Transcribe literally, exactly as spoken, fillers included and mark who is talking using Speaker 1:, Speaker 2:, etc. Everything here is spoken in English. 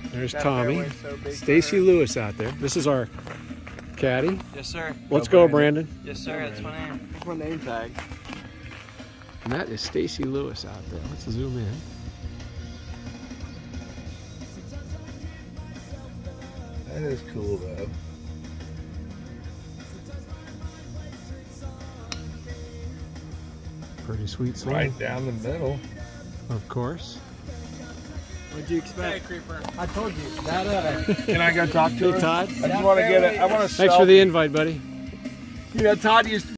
Speaker 1: There's Tommy. So Stacy Lewis out there. This is our caddy.
Speaker 2: Yes, sir.
Speaker 1: Let's go, Brandon.
Speaker 2: Brandon. Yes, sir. That's my name.
Speaker 3: That's my name tag.
Speaker 1: And that is Stacy Lewis out there. Let's zoom in.
Speaker 3: That is cool, though.
Speaker 1: Pretty sweet swing.
Speaker 3: Right down the middle.
Speaker 1: Of course.
Speaker 2: What'd you expect? Hey, creeper.
Speaker 3: I told you. That, uh, Can I go talk to
Speaker 1: Hey,
Speaker 3: her?
Speaker 1: Todd.
Speaker 3: I just want to get it. I want to.
Speaker 1: Thanks for the invite, buddy.
Speaker 3: You know, Todd used to